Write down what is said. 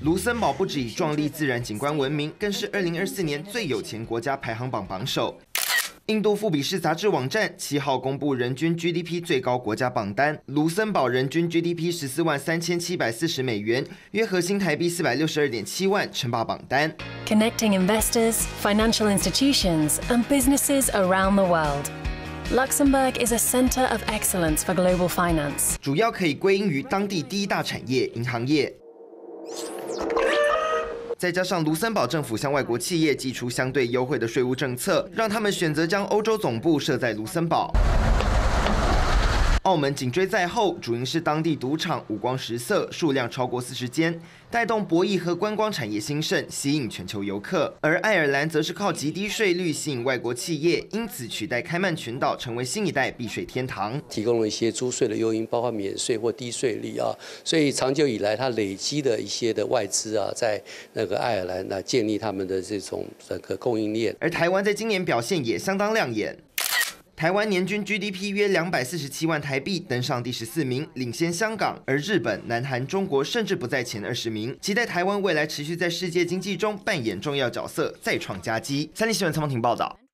卢森堡不止以壮丽自然景观闻名，更是2024年最有钱国家排行榜榜首。 印度富比士杂志网站7号公布人均 GDP 最高国家榜单，卢森堡人均 GDP 143740美元，约合新台币462.7万，称霸榜单。 Connecting investors, financial institutions, and businesses around the world. Luxembourg is a center of excellence for global finance. 主要可以归因于当地第一大产业——银行业。 再加上卢森堡政府向外国企业寄出相对优惠的税务政策，让他们选择将欧洲总部设在卢森堡。澳门紧追在后，主因是当地赌场五光十色，数量超过40间，带动博弈和观光产业兴盛，吸引全球游客。而爱尔兰则是靠极低税率吸引外国企业，因此取代开曼群岛成为新一代避税天堂， 提供了一些租税的诱因，包括免税或低税率啊。所以长久以来，它累积的一些的外资啊，在那个爱尔兰来建立他们的这种整个供应链。 而台湾在今年表现也相当亮眼。 台湾年均 GDP 约247万台币，登上第14名，领先香港。而日本、南韩、中国甚至不在前20名。期待台湾未来持续在世界经济中扮演重要角色，再创佳绩。三立新闻曹梦婷报道。